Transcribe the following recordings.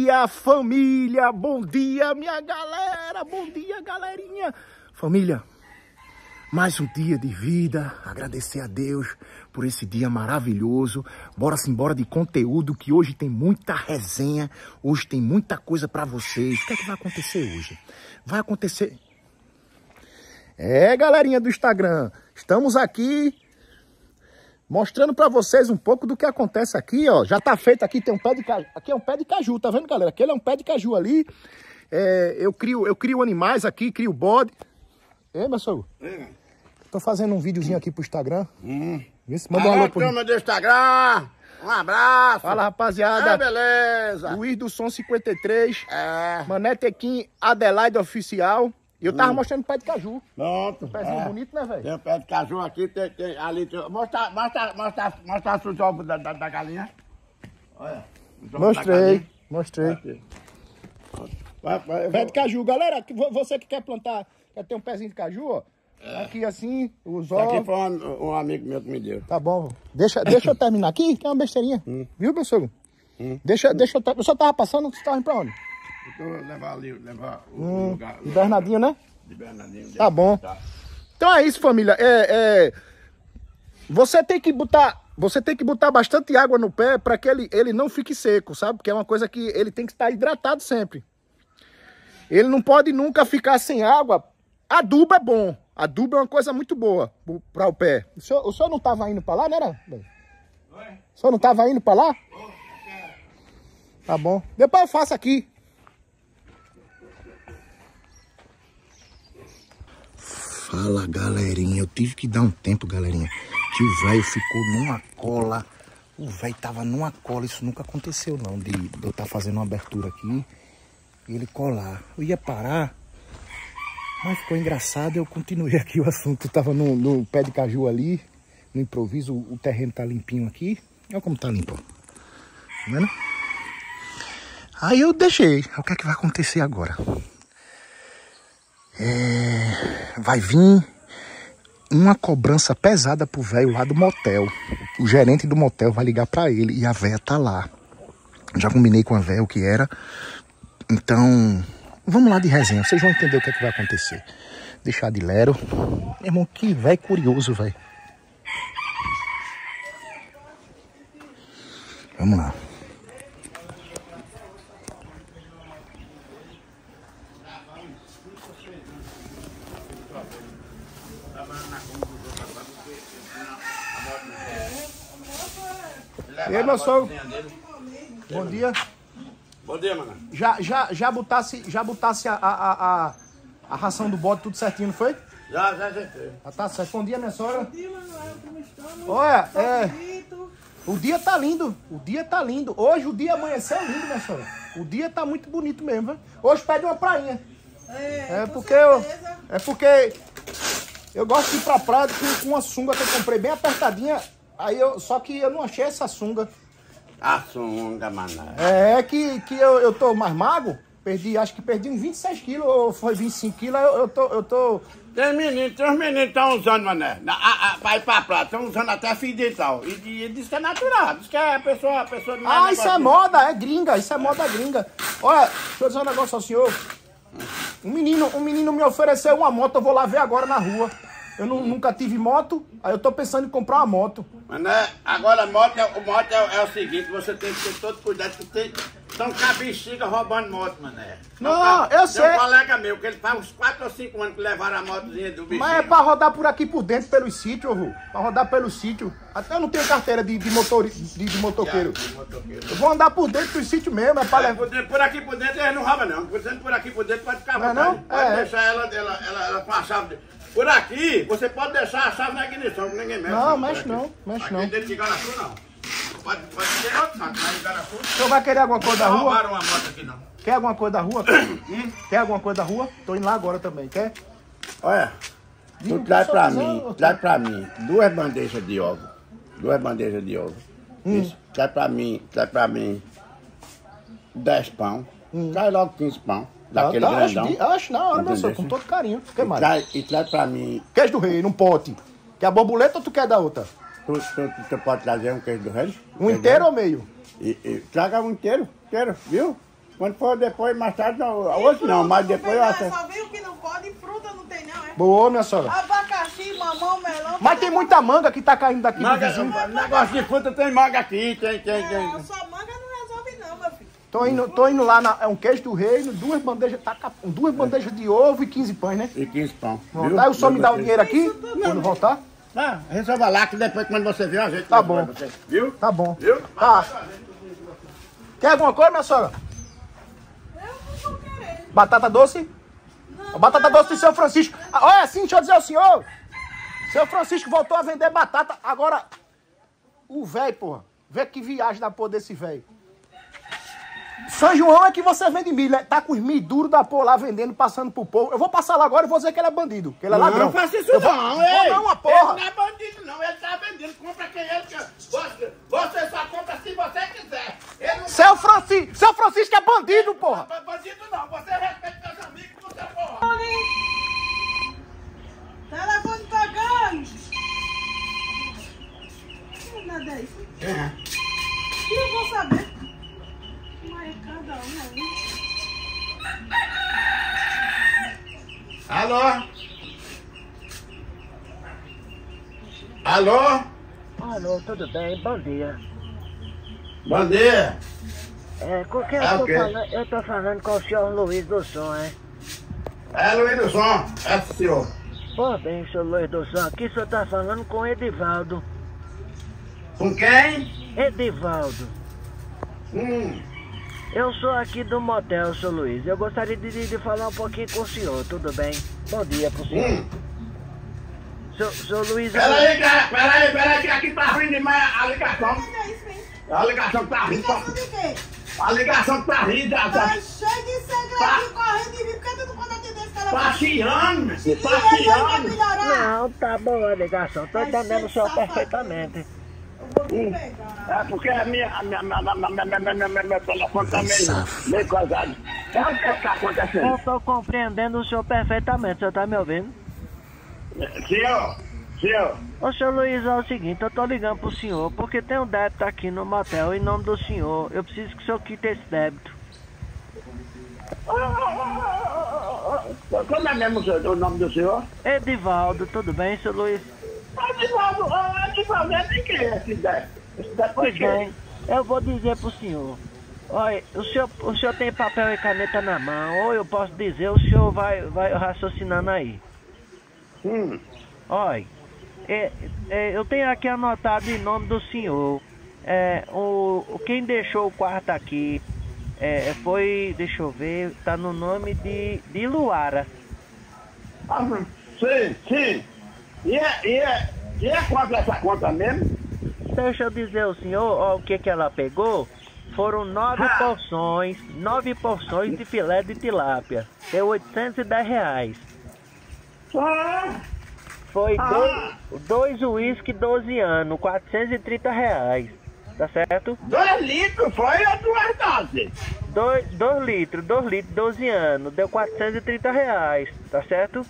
dia, família! Bom dia, minha galera! Bom dia, galerinha! Família, mais um dia de vida. Agradecer a Deus por esse dia maravilhoso. Bora-se embora de conteúdo, que hoje tem muita resenha. Hoje tem muita coisa pra vocês. O que é que vai acontecer hoje? Vai acontecer... galerinha do Instagram, estamos aqui mostrando pra vocês um pouco do que acontece aqui, ó. Já tá feito aqui, tem um pé de caju. Aqui é um pé de caju, tá vendo, galera? Aquele é um pé de caju ali. Eu crio animais aqui, crio bode. Meu sogro? Tô fazendo um videozinho aqui pro Instagram. Vê se manda um alô pro... turma do Instagram, um abraço. Fala, rapaziada. Beleza. Luiz do Som 53. Mané Tequim Adelaide Oficial. E eu tava mostrando o pé de caju. Pronto. Um pezinho bonito, né, velho? Tem um pé de caju aqui, tem ali. Mostra os ovos da galinha. Olha. os ovos da galinha. Mostrei. Aqui. Pé de caju, galera, você que quer plantar, quer ter um pezinho de caju, ó. Aqui assim, os Isso aqui ovos. foi um amigo meu que me deu. Tá bom. Deixa eu terminar aqui, que é uma besteirinha. Viu, meu sogro? Deixa eu só tava passando, você tava indo pra onde? Eu levar o lugar. De Bernardinho, né? De Bernardinho. Tá bom. Então é isso, família. Você tem que botar bastante água no pé para que ele não fique seco, sabe? Porque é uma coisa que ele tem que estar hidratado sempre. Ele não pode nunca ficar sem água. Adubo é bom. Adubo é uma coisa muito boa para o pé. O senhor não estava indo para lá, né? O senhor não estava indo para lá? Tá bom. Depois eu faço aqui. Fala, galerinha. Eu tive que dar um tempo, galerinha. Que o velho ficou numa cola. O velho tava numa cola. Isso nunca aconteceu, não. De eu estar fazendo uma abertura aqui e ele colar. Eu ia parar, mas ficou engraçado. Eu continuei aqui o assunto. Eu tava no pé de caju ali, no improviso. O terreno tá limpinho aqui. Olha como tá limpo, ó. Tá vendo? Aí eu deixei. O que é que vai acontecer agora? Vai vir uma cobrança pesada pro velho lá do motel. O gerente do motel vai ligar pra ele e a véia tá lá. Já combinei com a véia o que era. Então, vamos lá de resenha. Vocês vão entender o que é que vai acontecer. Deixar de lero. Meu irmão, que velho curioso, velho. Vamos lá. E aí, meu sogro? Bom dia. Bom dia, mano. Já botasse a ração do bode tudo certinho, não foi? Já. Tá certo. Bom dia, minha sogra. Olha, o dia tá lindo. O dia tá lindo. Hoje o dia amanheceu lindo, minha sogra. O dia tá muito bonito mesmo, viu? Hoje pede uma prainha. Porque eu gosto de ir pra praia com uma sunga que eu comprei bem apertadinha. Só que eu não achei essa sunga. A sunga, mané. Que eu tô mais magro. Acho que perdi uns 26 quilos, ou foi 25 quilos. Eu tô... Tem uns meninos que estão usando, mané. Pra ir pra praia, estão usando até fio dental. E diz que é natural. Diz que a pessoa não isso é moda, é gringa. Isso é moda gringa. Olha, deixa eu dizer um negócio ao senhor. Um menino me ofereceu uma moto, eu vou lá ver agora na rua. Eu nunca tive moto, aí eu tô pensando em comprar uma moto. Mané, agora moto é o seguinte, você tem que ter todo cuidado, que são cabexigas roubando moto, mané. Não, eu sei. Tem um colega meu, que ele faz uns 4 ou 5 anos que levaram a motozinha do bichinho. Mas é pra rodar por aqui por dentro, pelos sítios, vô. Pra rodar pelo sítio. Até eu não tenho carteira de motoqueiro. Eu vou andar por dentro do sítio mesmo, é pra levar. Por aqui por dentro eles não roubam, não. Por aqui por dentro pode ficar à não? vontade. Pode deixar ela com a chave. Por aqui, você pode deixar a chave na ignição, que ninguém mexe. Não, mexe não. Aqui dentro de Igaraçu, não. Pode ter outro, mas na Igaraçu... O senhor vai querer alguma coisa da rua? Não roubaram uma moto aqui, não. Quer alguma coisa da rua? Quer alguma coisa da rua? Tô indo lá agora também, quer? Olha, tu traz pra mim 2 bandejas de ovo. 2 bandejas de ovo. Isso. Traz pra mim 10 pão. Traz logo 15 pão. Daquele grandão. Acho na hora, meu senhor, com todo carinho. O que mais? E traz pra mim... Queijo do rei, num pote. Quer a borboleta ou tu quer da outra? Tu pode trazer um queijo do rei? Um inteiro ou meio? Traga um inteiro, viu? Quando for depois, mais tarde, não, hoje não, mas depois eu acho. Só viu que não pode, fruta não tem não, é? Boa, minha sogra. Abacaxi, mamão, melão. Mas tem muita manga que tá caindo daqui do vizinho. Negócio de fruta tem manga aqui, tem. Não, só manga não resolve não, meu filho. Tô indo lá, é um queijo do reino, duas bandejas de ovo e 15 pães, né? E 15 pão. Pronto, aí o senhor me dá o dinheiro aqui, quando voltar? Ah, resolva lá, que depois quando você vier a gente... Tá bom. Você, viu? Tá bom. Viu? Tá. Quer alguma coisa, minha sogra? Eu não tô querendo. Batata doce? A batata doce do seu Francisco. Ah, olha assim, deixa eu dizer ao senhor. Seu Francisco voltou a vender batata. Agora, o velho, porra. Vê que viagem da porra desse velho. São João é que você vende milho, né? Tá com os milho duros da porra lá vendendo, passando pro povo. Eu vou passar lá agora e vou dizer que ele é bandido, que ele é ladrão. Não faça isso eu não, ei! Não, uma porra. Ele não é bandido não, ele tá vendendo, compra quem ele quer. Você só compra se você quiser. Ele não Seu Francisco é bandido, porra. é bandido não, você respeita meus amigos, você é porra. Telefone tocando. Nada é isso. E eu vou saber. Mas cada um aí. Alô? Alô? Alô, tudo bem? Bom dia. Bom dia. Com quem É eu o tô quê? falando? Eu tô falando com o senhor Luiz do Som, hein? É Luiz do Som, é senhor. Pô, bem, senhor Luiz do Som, aqui o senhor tá falando com o Edivaldo. Com quem? Edivaldo. Eu sou aqui do motel, senhor Luiz. Eu gostaria de falar um pouquinho com o senhor, tudo bem? Bom dia pro senhor. Senhor Luiz... Peraí, que aqui tá ruim demais a ligação. É isso, hein? A ligação tá ruim. Ligação de quê? A ligação tá ruim, Tá tá cheio de segredinho correndo de mim. Por que tu não pode atender esse telefone? passeando, meu filho, E ele vai passeando. melhorar? Não, tá boa a ligação, tô Vai entendendo o ser senhor safado. perfeitamente. Eu vou te pegar. É porque a meu telefone tá meio coisado. É o que tá acontecendo? Eu tô compreendendo o senhor perfeitamente, o senhor tá me ouvindo? Senhor, Ô, senhor Luiz, é o seguinte, eu tô ligando pro senhor porque tem um débito aqui no motel em nome do senhor. Eu preciso que o senhor quite esse débito. como é mesmo o nome do senhor? Edivaldo, tudo bem, senhor Luiz? Adivaldo, é de quem esse débito? Esse débito Pois de quem? bem, eu vou dizer pro senhor. Olha, o senhor tem papel e caneta na mão, ou eu posso dizer, o senhor vai raciocinando aí. Olha, eu tenho aqui anotado em nome do senhor. Quem deixou o quarto aqui foi, deixa eu ver, tá no nome de Luara. Sim. E é quanto essa conta mesmo? Deixa eu dizer ao senhor, ó, o que ela pegou. Foram 9 porções de filé de tilápia. Deu R$810. Foi dois uísque 12 anos, R$430. Tá certo? 2 litros foi ou 2 doses? 2 litros, 12 anos, deu R$430, tá certo?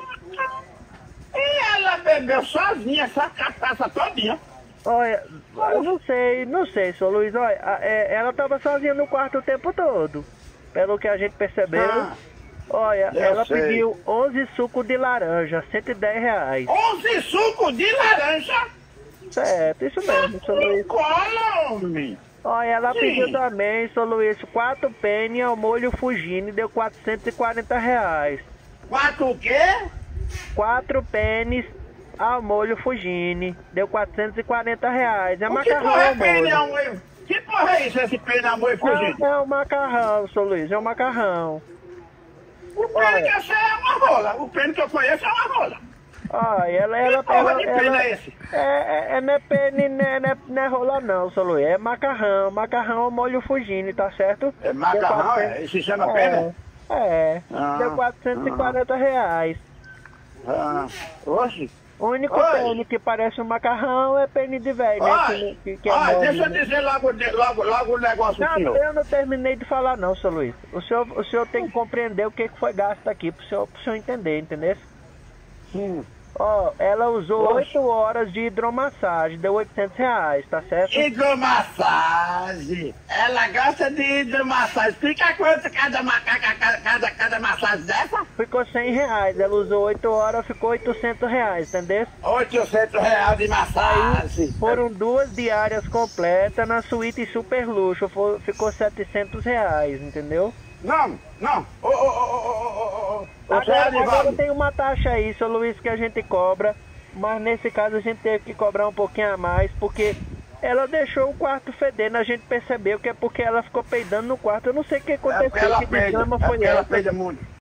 E ela bebeu sozinha essa cachaça todinha. Olha, eu não sei, senhor Luiz, olha, ela tava sozinha no quarto o tempo todo, pelo que a gente percebeu. Olha, ela sei. pediu 11 sucos de laranja, R$110. 11 sucos de laranja? Certo, isso mesmo, senhor Luiz. Cola, homem. Olha, ela Sim. pediu também, senhor Luiz, 4 penne ao molho Fugini, deu R$440. 4 o quê? 4 pênis ao molho Fugini, deu R$440. É O que macarrão porra é ao molho. pene, amor? Que porra é isso, esse pene, amor, fugindo? É o macarrão, senhor Luiz, é o macarrão. O pene que eu sei é uma rola. O pene que eu conheço é uma rola. Olha, ela Que porra de pene é esse? não é pene, não é rola não, senhor Luiz, é macarrão ao molho Fugini, tá certo? É macarrão, é? Isso se chama pene? Deu R$440. Oxe. O único Oi. pene que parece um macarrão é pene de velho, né? Olha, Que é mole, deixa eu né? dizer logo o negócio do Não, senhor. eu não terminei de falar não, senhor Luiz. O senhor tem que compreender o que foi gasto aqui pro senhor entender, entendeu? Ó, ela usou 8 horas de hidromassagem, deu R$ 800, tá certo? Hidromassagem. Ela gosta de hidromassagem. Fica quanto cada massagem dessa? Ficou R$ 100, ela usou 8 horas, ficou R$ 800, entendeu? R$ 800 de massagem. Foram 2 diárias completas na suíte super luxo, ficou R$ 700, entendeu? Não. Agora tem uma taxa aí, seu Luiz, que a gente cobra, mas nesse caso a gente teve que cobrar um pouquinho a mais, porque ela deixou o quarto fedendo, a gente percebeu que é porque ela ficou peidando no quarto. Eu não sei o que aconteceu, que desgrama foi ela essa. peida muito.